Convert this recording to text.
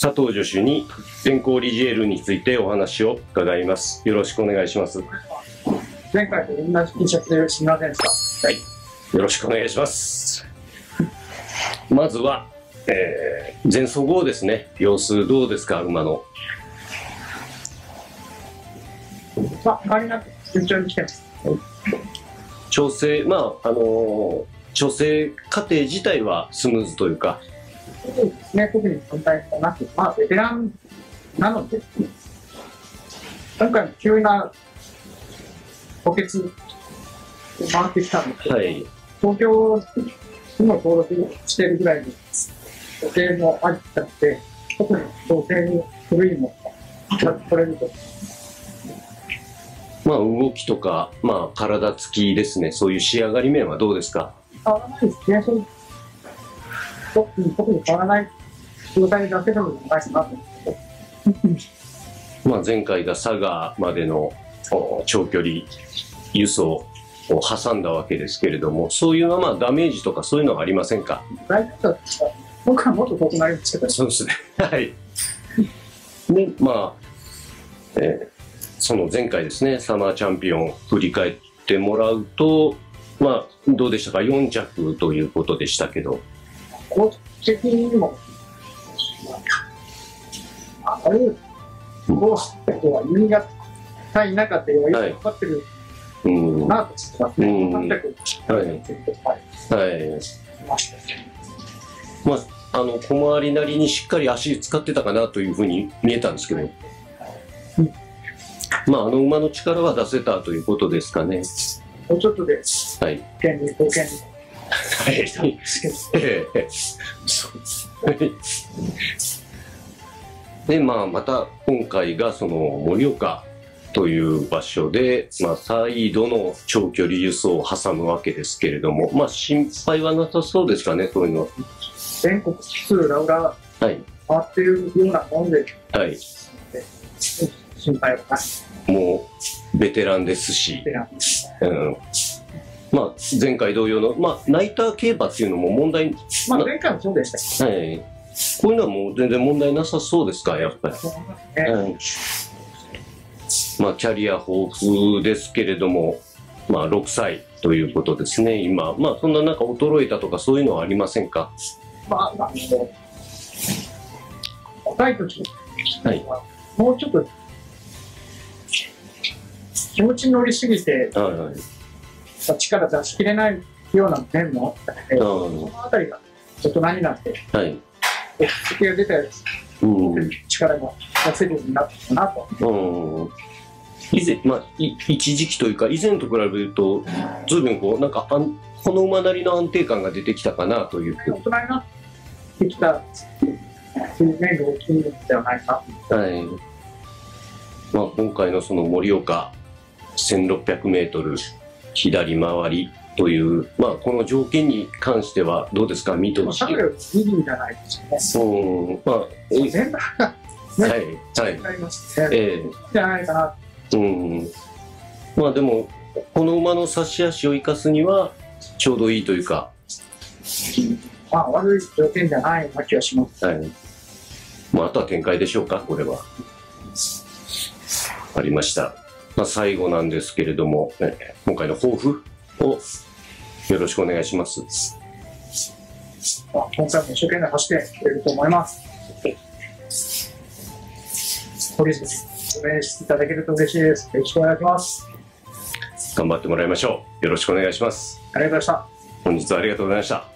佐藤助手に電光リジエールについてお話を伺います。よろしくお願いします。 前回と同じ T シャツですみませんでした。 はい、よろしくお願いします。まずは、前走後ですね、様子どうですか、馬の。 変わりなく順調に来てます。 調整、調整過程自体はスムーズというか。 そうですね、特に問題がなく、ベテランなので、今回も急な補欠回ってきたんですけど、はい、東京にも登録しているぐらいの予定もあったので、特に調整に古いものが取れると。 動きとか、体つきですね、そういう仕上がり面はどうですか。 変わらないですね。特に変わらない状態だけでもないかなと思って。 前回が佐賀までの長距離輸送を挟んだわけですけれども、そういうのはダメージとかそういうのはありませんか。 大丈夫だったら僕はもっと遠くなりましたけど。 そうですね。はい。で、その前回ですね、サマーチャンピオン振り返ってもらうと、どうでしたか。4着ということでしたけど。 この責任も、どうしてとは言いがたい中で、今分かってるなと思ってます。 小回りなりにしっかり足使ってたかなというふうに見えたんですけど、馬の力は出せたということですかね。 もうちょっとで、 はい。 権利、貢献はい。で、また今回がその盛岡という場所で、再度の長距離輸送を挟むわけですけれども、心配はなさそうですかね、そういうのは。 全国津々浦々回っているようなもんで、はい、心配はない。 もうベテランですし、前回同様の、ナイター競馬っていうのも問題、 前回もそうでした。 はい、こういうのはもう全然問題なさそうですか、やっぱり。キャリア豊富ですけれども、6歳ということですね、今。そんな中、衰えたとかそういうのはありませんか。 若い時は、もうちょっと気持ち乗りすぎて、力出しきれないような面もあったので、そのあたりが大人になって、落ち着きが出たやつ、力が出せるようになったかなと。 一時期というか、以前と比べると、ずいぶんこの馬なりの安定感が出てきたかなという。 大人になってきたという面が大きいのではないか。 今回のその盛岡1600メートル左回りという、この条件に関してはどうですか、見通し。 いいんじゃないですかね。全部がじゃないかな。 でもこの馬の差し足を生かすにはちょうどいいというか、 悪い条件じゃないような気がします。 あとは展開でしょうか、これは。ありました。最後なんですけれども、今回の抱負をよろしくお願いします。 今回も一生懸命走ってくれると思います。応援していただけると嬉しいです。よろしくお願いします。 頑張ってもらいましょう。よろしくお願いします。 ありがとうございました。 本日はありがとうございました。